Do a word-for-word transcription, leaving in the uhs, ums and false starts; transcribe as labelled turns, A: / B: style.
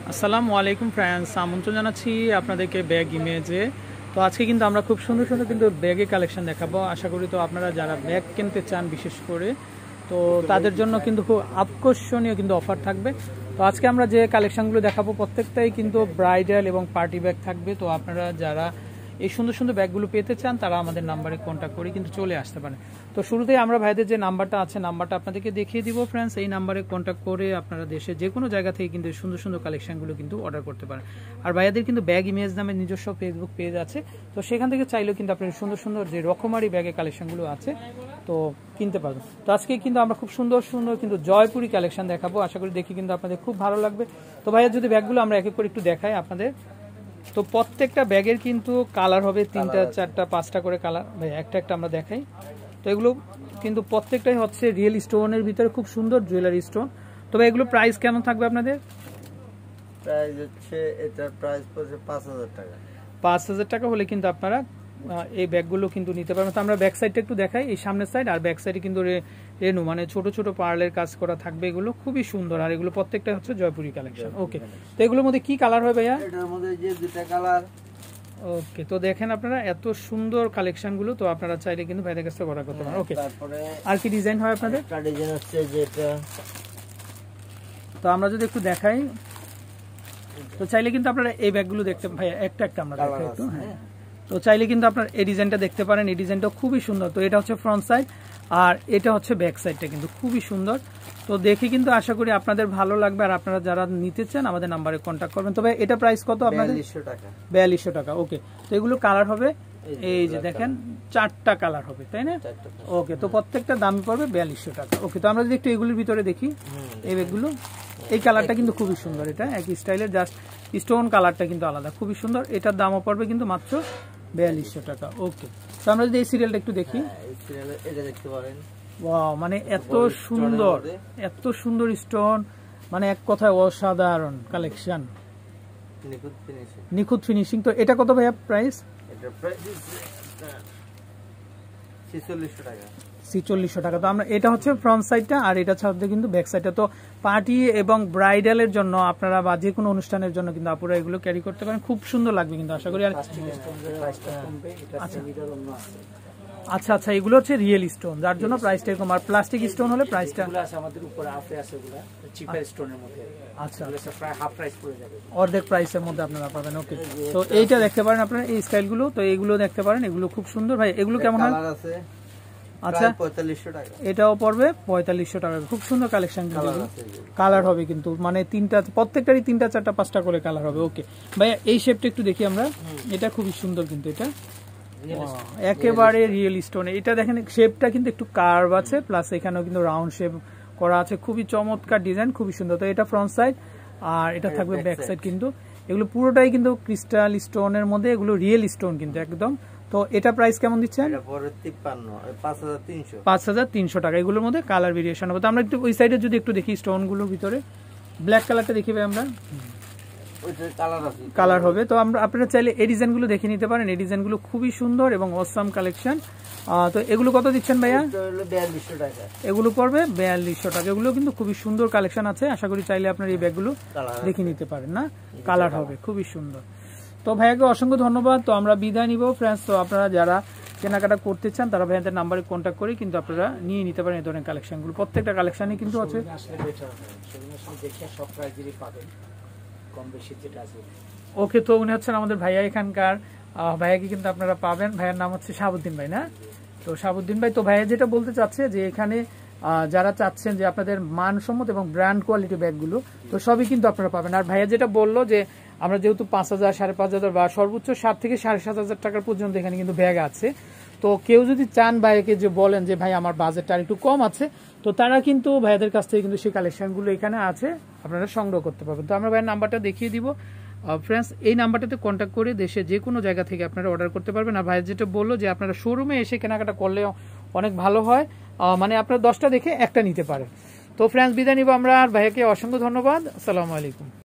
A: আসসালামু আলাইকুম ফ্রেন্ডস, আমন্ত্রণ জানাচ্ছি আপনাদেরকে ব্যাগ ইমেজে। তো আজকে কিন্তু আমরা খুব সুন্দর সুন্দর কিন্তু ব্যাগের কালেকশন দেখাবো। আশা করি তো আপনারা যারা ব্যাগ কিনতে চান বিশেষ করে, তো তাদের জন্য কিন্তু খুব আকর্ষণীয় কিন্তু অফার থাকবে। তো আজকে আমরা যে কালেকশনগুলো দেখাবো প্রত্যেকটাই কিন্তু ব্রাইডাল এবং পার্টি ব্যাগ থাকবে। তো আপনারা যারা এই সুন্দর সুন্দর ব্যাগগুলো পেতে চান তারা আমাদের নাম্বারে কন্ট্যাক্ট করে কিন্তু চলে আসতে পারেন। তো শুরুতেই আমরা ভাইদের যে নাম্বারটা আছে নাম্বারটা আপনাদেরকে দেখিয়ে দিব ফ্রেন্ডস। এই নাম্বারে কন্ট্যাক্ট করে আপনারা দেশে যে কোনো জায়গা থেকে কিন্তু সুন্দর সুন্দর কালেকশনগুলো কিন্তু অর্ডার করতে পারেন। আর ভাইয়াদের কিন্তু ব্যাগ ইমেজ নামে নিজস্ব ফেসবুক পেজ আছে, তো সেখান থেকে চাইলেও কিন্তু আপনার সুন্দর সুন্দর যে রকমারি ব্যাগের কালেকশনগুলো আছে তো কিনতে পারবেন। তো আজকে কিন্তু আমরা খুব সুন্দর সুন্দর কিন্তু জয়পুরি কালেকশন দেখাবো। আশা করি দেখি কিন্তু আপনাদের খুব ভালো লাগবে। তো ভাইয়া যদি ব্যাগগুলো আমরা এক এক করে একটু দেখাই আপনাদের, তো প্রত্যেকটা ব্যাগের কিন্তু কালার হবে তিনটা চারটা পাঁচটা করে কালার। ভাই একটা একটা আমরা দেখাই। তো এগুলো কিন্তু প্রত্যেকটাই হচ্ছে রিয়েল স্টোনের ভিতরে খুব সুন্দর জুয়েলারি স্টোন। তবে এগুলো প্রাইস কেমন থাকবে আপনাদের?
B: প্রাইস হচ্ছে এটার প্রাইস পড়ছে পাঁচ হাজার টাকা।
A: পাঁচ হাজার টাকা হলে কিন্তু আপনারা এই ব্যাগগুলো কিন্তু নিতে পারবেন। তো আমরা ব্যাক সাইডটা একটু দেখাই, এই সামনের সাইড আর ব্যাক সাইডে কিন্তু রেনু মানে ছোট ছোট পার্লের কাজ করা থাকবে। এগুলো খুবই সুন্দর আর এগুলো প্রত্যেকটা হচ্ছে জয়পুরি কালেকশন। ওকে, তো এগুলোর মধ্যে কি কালার হবে ভাইয়া?
B: এটার মধ্যে যে দুটো কালার।
A: ওকে, তো দেখেন আপনারা এত সুন্দর কালেকশনগুলো, তো আপনারা চাইলে কিন্তু ভাইদের কাছে অর্ডার করতে পারেন। ওকে,
B: তারপরে
A: আর কি ডিজাইন হয় আপনাদের?
B: একটা ডিজাইন হচ্ছে যেটা,
A: তো আমরা যদি একটু দেখাই, তো চাইলে কিন্তু আপনারা এই ব্যাগগুলো দেখতে ভাই একটা একটা আমরা দেখাই একটু। হ্যাঁ, তো চাইলে কিন্তু আপনার এই ডিজাইনটা দেখতে পারেন। এই ডিজাইনটা খুবই সুন্দর। তো এটা হচ্ছে ফ্রন্ট সাইড আর এটা হচ্ছে ব্যাক সাইডটা কিন্তু খুবই সুন্দর। তো দেখে কিন্তু আশা করি আপনাদের ভালো লাগবে। আর আপনারা যারা নিতে চান আমাদের নাম্বারে কন্ট্যাক্ট করবেন। তবে এটা প্রাইস কত আপনাদের?
B: বিয়াল্লিশশো টাকা।
A: বিয়াল্লিশশো টাকা। ওকে, তো এগুলো কালার হবে এই যে দেখেন চারটা কালার হবে, তাই না? ওকে, তো প্রত্যেকটা দাম পড়বে বিয়াল্লিশশো টাকা। ওকে, তো আমরা যদি একটু এগুলোর ভিতরে দেখি এই ব্যাগগুলো, এই কালারটা কিন্তু খুবই সুন্দর। এটা একই স্টাইলের, জাস্ট স্টোন কালারটা কিন্তু আলাদা, খুবই সুন্দর। এটার দামও পড়বে কিন্তু মাত্র বিয়াল্লিশশো টাকা। ওকে, তো আমরা যদি এই সিরিয়ালটা একটু দেখি,
B: এটা দেখতে পারেন।
A: ওয়াও, মানে এত সুন্দর এত সুন্দর স্টোন, মানে এক কথায় অসাধারণ কালেকশন,
B: নিখুঁত ফিনিশিং
A: নিখুঁত ফিনিশিং। তো এটা কত ভাইয়া প্রাইস?
B: এটা প্রাইস ছেচল্লিশশো টাকা।
A: ছেচল্লিশশো টাকা। তো আমরা এটা হচ্ছে ফ্রন্ট সাইডটা আর এটা ছাড়তে কিন্তু ব্যাক সাইডটা। তো পার্টি এবং ব্রাইডালের জন্য আপনারা বা যে কোনো অনুষ্ঠানের জন্য কিন্তু আপুরা এগুলো ক্যারি করতে পারেন, খুব সুন্দর লাগবে কিন্তু আশা করি। আর আচ্ছা আচ্ছা, এগুলো হচ্ছে রিয়েল স্টোন যার জন্য প্রাইসটা এরকম। আর প্লাস্টিক স্টোন হলে প্রাইসটা
C: আমাদের উপরে আপে আছে, এগুলা চিপার স্টোনের মধ্যে।
A: আচ্ছা,
C: প্রায় হাফ প্রাইস পড়ে যাবে,
A: অর্ধেক প্রাইসের মধ্যে আপনারা পাবেন। ওকে, তো এইটা দেখতে পারেন আপনারা এই স্টাইলগুলো, তো এইগুলো দেখতে পারেন, এগুলো খুব সুন্দর। ভাই এগুলো কেমন হয়? আচ্ছা,
B: পঁয়তাল্লিশশো টাকা।
A: এটাও পড়বে পঁয়তাল্লিশশো টাকা। খুব সুন্দর কালেকশন, কালার হবে কিন্তু মানে তিনটা, প্রত্যেকটারই তিনটা চারটা পাঁচটা করে কালার হবে। ওকে ভাইয়া, এই শেপটা একটু দেখি আমরা। এটা খুবই সুন্দর কিন্তু, এটা একেবারে রিয়েল স্টোন। এটা দেখেন শেপটা কিন্তু একটু কার্ভ আছে, প্লাস এখানেও কিন্তু রাউন্ড শেপ করা আছে, খুবই চমৎকার ডিজাইন, খুবই সুন্দর। তো এটা ফ্রন্ট সাইড আর এটা থাকবে ব্যাক সাইড। কিন্তু এগুলো পুরোটাই কিন্তু ক্রিস্টাল স্টোনের মধ্যে, এগুলো রিয়েল স্টোন কিন্তু একদম। তো এটা প্রাইস কেমন দিচ্ছেন? পাঁচ হাজার তিনশো টাকা। এগুলোর মধ্যে কালার ভেরিয়েশন হবে। তো আমরা একটু ওই সাইডে যদি একটু দেখি স্টোনগুলোর ভিতরে ব্ল্যাক কালারটা দেখি ভাই আমরা, কালার হবে। তো আমরা আপনারা চাইলে এই ডিজাইনগুলো দেখে নিতে পারেন। এই ডিজাইনগুলো খুবই সুন্দর এবং অসাম কালেকশন। তো এগুলো কত দিচ্ছেন ভাইয়া?
B: বিয়াল্লিশশো টাকা।
A: এগুলো পড়বে বিয়াল্লিশশো টাকা। এগুলো কিন্তু খুবই সুন্দর কালেকশন আছে, আশা করি চাইলে আপনার এই ব্যাগগুলো দেখে নিতে পারেন। না, কালার হবে খুবই সুন্দর। তো ভাইয়াকে অসংখ্য ধন্যবাদ। তো আমরা বিদায় নিব ফ্রেন্ডস। তো আপনারা যারা কেনাকাটা করতে চান তারা ভাইয়াদের নাম্বারে কন্ট্যাক্ট করে কিন্তু আপনারা নিয়ে নিতে পারেন এই ধরনের কালেকশনগুলো। প্রত্যেকটা কালেকশনই কিন্তু আছে। ওকে, তো উনি হচ্ছেন আমাদের ভাইয়া এখানকার। ভাইয়াকে কিন্তু আপনারা পাবেন, ভাইয়ার নাম হচ্ছে শাহাবুদ্দিন ভাই, না? তো শাহাবুদ্দিন ভাই, তো ভাইয়া যেটা বলতে চাচ্ছে যে এখানে যারা চাচ্ছেন যে আপনাদের মানসম্মত এবং ব্র্যান্ড কোয়ালিটি ব্যাগগুলো, তো সবই কিন্তু আপনারা পাবেন। আর ভাইয়া যেটা বললো যে আমরা যেহেতু পাঁচ হাজার সাড়ে পাঁচ হাজার বা সর্বোচ্চ সাত থেকে সাড়ে সাত হাজার টাকার পর্যন্ত এখানে কিন্তু ব্যাগ আছে। তো কেউ যদি চান ভাইয়াকে যে বলেন যে ভাই আমার বাজেটটা আর একটু কম আছে, তো তারা কিন্তু ভাইয়াদের কাছ থেকে কিন্তু সেই কালেকশনগুলো এখানে আছে, আপনারা সংগ্রহ করতে পারবেন। তো আমরা ভাইয়ের নাম্বারটা দেখিয়ে দিব ফ্রেন্ডস। এই নাম্বারটাতে কন্ট্যাক্ট করে দেশে যে কোনো জায়গা থেকে আপনারা অর্ডার করতে পারবেন। আর ভাইয়া যেটা বললো যে আপনারা শোরুমে এসে কেনাকাটা করলে অনেক ভালো হয়, মানে আপনারা দশটা দেখে একটা নিতে পারেন। তো ফ্রেন্ডস বিদায় নিব আমরা। আর ভাইয়াকে অসংখ্য ধন্যবাদ। আসসালামু আলাইকুম।